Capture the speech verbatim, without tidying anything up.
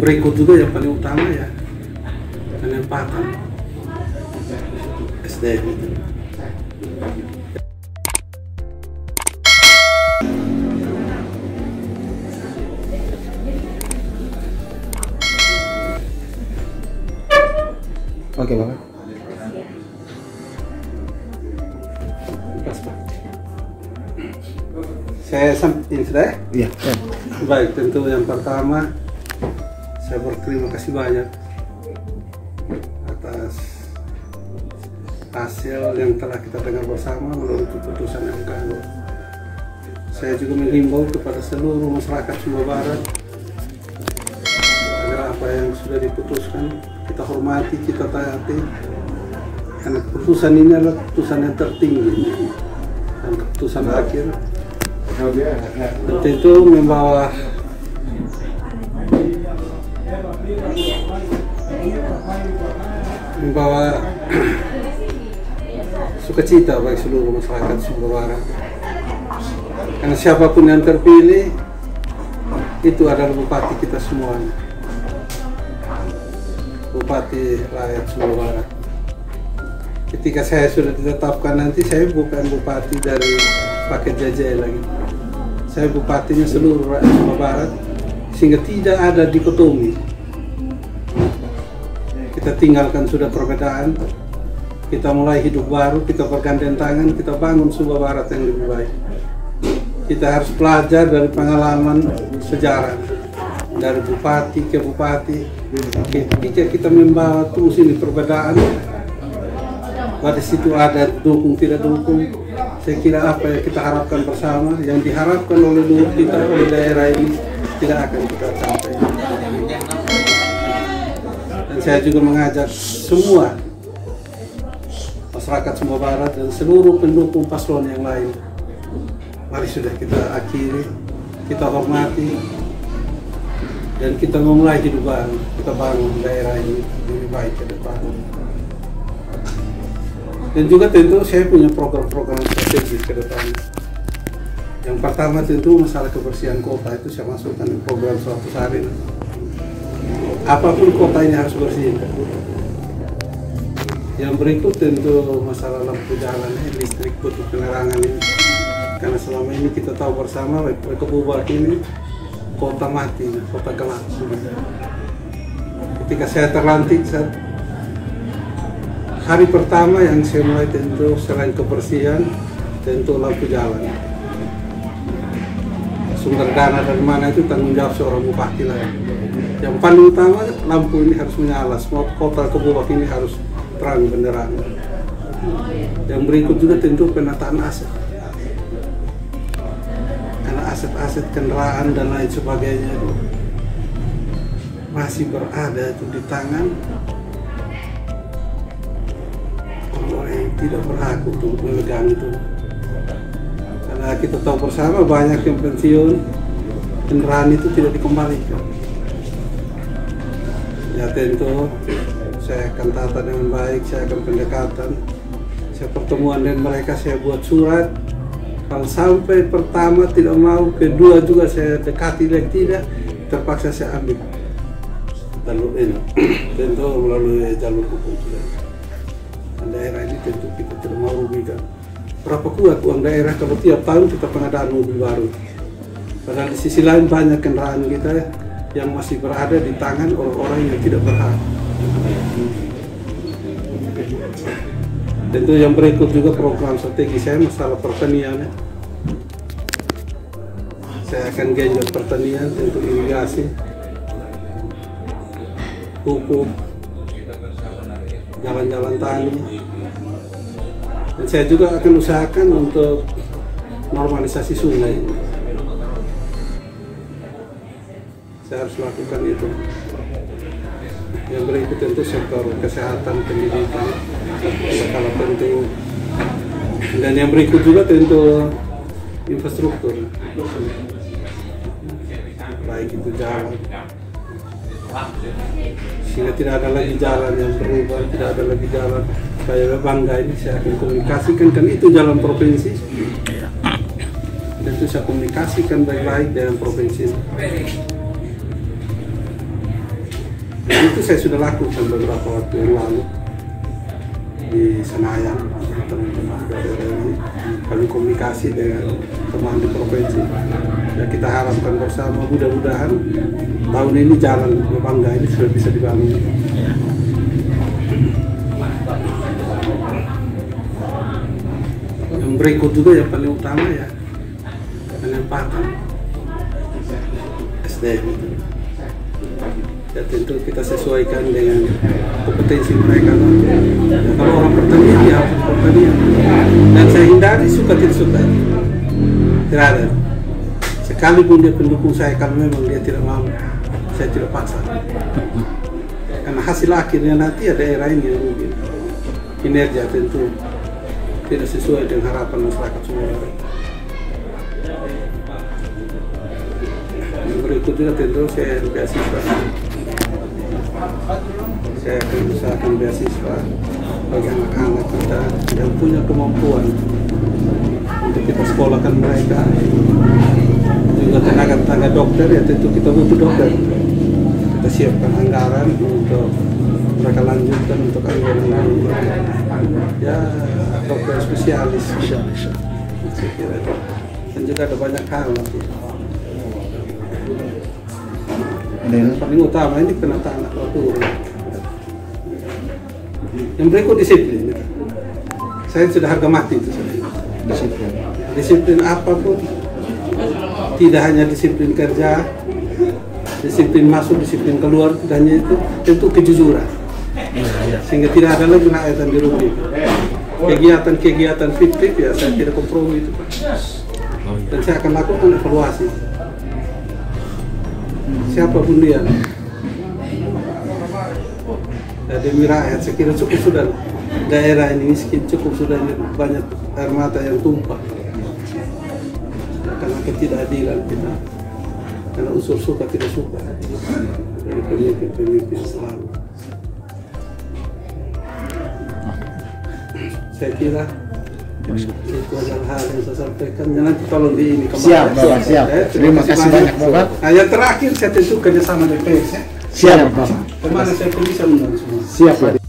berikut juga yang paling utama ya penempatan S D M itu. Oke, Bapak. Saya sampaikan sudah. Iya. Ya. Baik, tentu yang pertama saya berterima kasih banyak atas hasil yang telah kita dengar bersama melalui keputusan M K. Saya juga menghimbau kepada seluruh masyarakat Sumba Barat agar apa yang sudah diputuskan kita hormati, kita taati, karena keputusan ini adalah keputusan yang tertinggi dan keputusan akhir. Dan tentu membawa membawa sukacita bagi seluruh masyarakat Sumba Barat, karena siapapun yang terpilih itu adalah bupati kita semuanya, bupati rakyat Sumba Barat. Ketika saya sudah ditetapkan nanti, saya bukan bupati dari paket jajai lagi, saya bupatinya seluruh rakyat Sumba Barat, sehingga tidak ada dikotomi. Kita tinggalkan sudah perbedaan, kita mulai hidup baru, kita bergandeng tangan, kita bangun Sumba Barat yang lebih baik. Kita harus belajar dari pengalaman sejarah, dari bupati ke bupati. Ketika kita membawa terus ini perbedaan, pada situ ada dukung tidak dukung, saya kira apa yang kita harapkan bersama, yang diharapkan oleh luhur kita, oleh daerah ini, tidak akan kita capai. Dan saya juga mengajak semua masyarakat Sumba Barat dan seluruh pendukung paslon yang lain, mari sudah kita akhiri, kita hormati, dan kita memulai hidup baru, kita bangun daerah ini lebih baik ke depan. Dan juga tentu saya punya program-program strategis ke depan. Yang pertama tentu masalah kebersihan kota, itu saya masukkan di program seratus hari. Apapun kota ini harus bersih. Yang berikut tentu masalah lampu jalan, listrik untuk penerangan ini. Karena selama ini kita tahu bersama, Republik Bubak ini kota mati, kota gelap. Ketika saya terlantik, saya, hari pertama yang saya mulai tentu selain kebersihan, tentu lampu jalan. Sumber dana dari mana itu tanggung jawab seorang bupati lah. Yang paling utama lampu ini harus menyala, semua kota Kebubak ini harus terang benderang. Yang berikut juga tentu penataan aset. Karena aset-aset kendaraan dan lain sebagainya itu masih berada itu di tangan orang yang tidak berhak untuk memegang itu. Karena kita tahu bersama banyak yang pensiun, kendaraan itu tidak dikembalikan. Ya tentu saya akan tata dengan baik, saya akan pendekatan, saya pertemuan dengan mereka, saya buat surat. Kalau sampai pertama tidak mau, kedua juga saya dekati lagi tidak, terpaksa saya ambil jalur ini, tentu melalui jalur hukum sudah. Dan daerah ini tentu kita tidak mau rugikan. Berapa kuat uang daerah kalau tiap tahun kita pengadaan mobil baru. Padahal di sisi lain banyak kendaraan kita yang masih berada di tangan orang-orang yang tidak berhak. Tentu yang berikut juga program strategi saya masalah pertanian. Saya akan genjot pertanian, tentu irigasi, pupuk, jalan-jalan tani. Dan saya juga akan usahakan untuk normalisasi sungai. Saya harus lakukan itu. Yang berikut tentu sektor kesehatan, pendidikan, skala penting. Dan yang berikut juga tentu infrastruktur, baik itu jalan, sehingga tidak ada lagi jalan yang berubah, tidak ada lagi jalan kayak bangga ini. Saya akan komunikasikan, kan itu jalan provinsi, dan itu saya komunikasikan baik-baik dengan provinsi. Dan itu saya sudah lakukan beberapa waktu yang lalu di Senayan, teman-teman dari R R I. Kami komunikasi dengan teman di provinsi. Ya, kita harapkan bersama mudah-mudahan tahun ini jalan Bangga ini sudah bisa dibangun. Yang berikut juga yang paling utama ya penempatan S D M itu. Ya tentu kita sesuaikan dengan kompetensi mereka. Ya, kalau orang pertanian ya harus pertanian. Dan saya hindari suka tidak suka. Tidak ada. Sekalipun dia pendukung saya, kalau memang dia tidak mau, saya tidak paksa. Karena hasil akhirnya nanti ada daerah ini yang rugi. Kinerja tentu tidak sesuai dengan harapan masyarakat semua. Yang berikut juga tentu saya beasiswa. Saya akan usahakan beasiswa bagi anak-anak kita yang punya kemampuan untuk kita sekolahkan mereka. Juga tenaga-tenaga dokter ya tentu kita butuh dokter. Kita siapkan anggaran untuk mereka lanjutkan untuk anggaran ya dokter spesialis. Saya kira. Dan juga ada banyak hal nanti. Yang paling utama ini penataan waktu. Yang berikut disiplin. Saya sudah harga mati itu saya. Disiplin. Disiplin apapun, tidak hanya disiplin kerja, disiplin masuk, disiplin keluar, tidak hanya itu, tentu kejujuran. Sehingga tidak ada lagi rakyat yang dirugikan. Kegiatan-kegiatan fiktif ya saya tidak kompromi itu Pak. Dan saya akan lakukan evaluasi. Siapapun dia. Ya, demi rakyat, saya kira cukup sudah daerah ini miskin, cukup sudah banyak air mata yang tumpah karena ketidakadilan kita, karena unsur suka tidak suka dari pemimpin-pemimpin selalu. Saya kira itu adalah hal yang saya sampaikan. Dan nanti tolong di ini kembali. Siap, Bapak, siap. Ya, terima kasih banyak, Bapak. Nah, yang terakhir saya tentu kerjasama D P S ya. Siap, Bapak. Kemana saya bisa undang semua. Siap, Pak.